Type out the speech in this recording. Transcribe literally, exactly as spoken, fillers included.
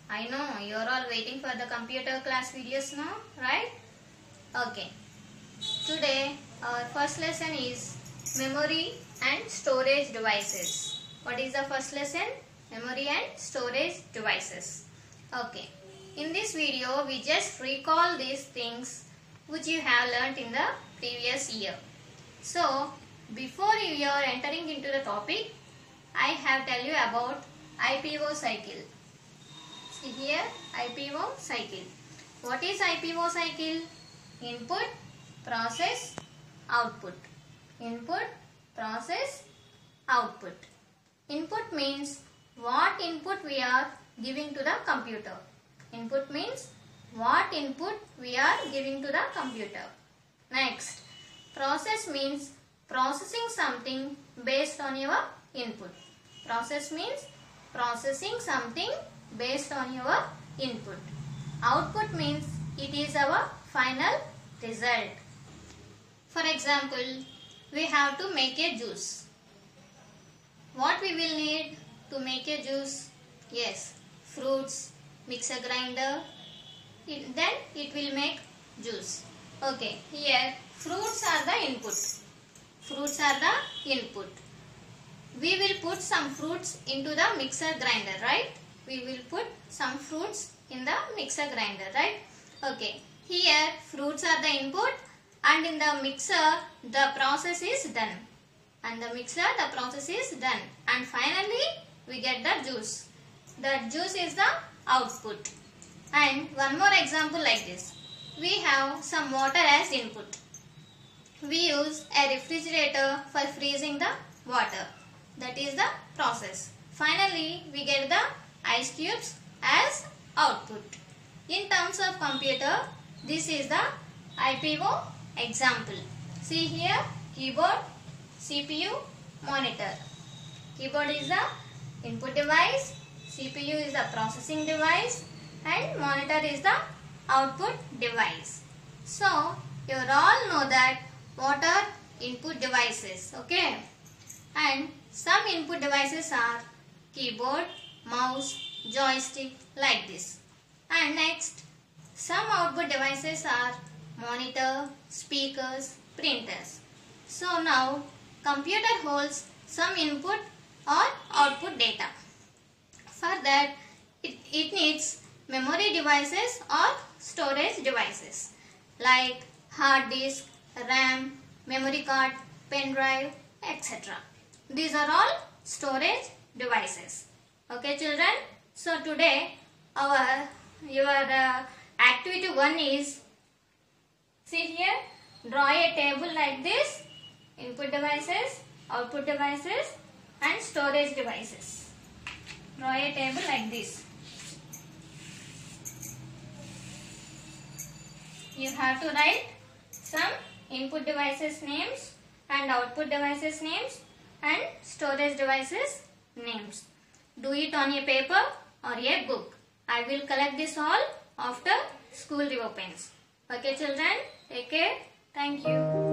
I know you're all waiting for the computer class videos now, right? Okay. Today our first lesson is memory and storage devices. What is the first lesson? Memory and storage devices. Okay. In this video we just recall these things which you have learnt in the previous year. So before you are entering into the topic, I have tell you about I P O cycle. See here, I P O cycle. What is I P O cycle? Input, process, output. Input, process, output. Input means what input we are giving to the computer. Input means what input we are giving to the computer. Next, process means processing something based on your input. Process means processing something based on your input. Output means it is our final result. For example, we have to make a juice. What we will need to make a juice? Yes, fruits, mixer grinder, it, then it will make juice. Okay, here fruits are the input. Fruits are the input. We will put some fruits into the mixer grinder, right? We will put some fruits in the mixer grinder, right? Okay, here fruits are the input and in the mixer the process is done. And the mixer the process is done. And finally we get the juice. The juice is the output. And one more example like this. We have some water as input. We use a refrigerator for freezing the water. That is the process. Finally, we get the ice cubes as output. In terms of computer, this is the I P O example. See here, keyboard, C P U, monitor. Keyboard is the input device, C P U is the processing device, and monitor is the output device. So, you all know that what are input devices, okay? And some input devices are keyboard, mouse, joystick, like this. And next, some output devices are monitor, speakers, printers. So now, computer holds some input or output data. For that, it, it needs memory devices or storage devices like hard disk, RAM, memory card, pen drive, et cetera. These are all storage devices. Okay, children. So today our your uh, activity one is, see here, draw a table like this: input devices, output devices, and storage devices. Draw a table like this. You have to write some input devices names and output devices names and storage devices names. Do it on a paper or a book. I will collect this all after school reopens. Okay children, take care. Thank you.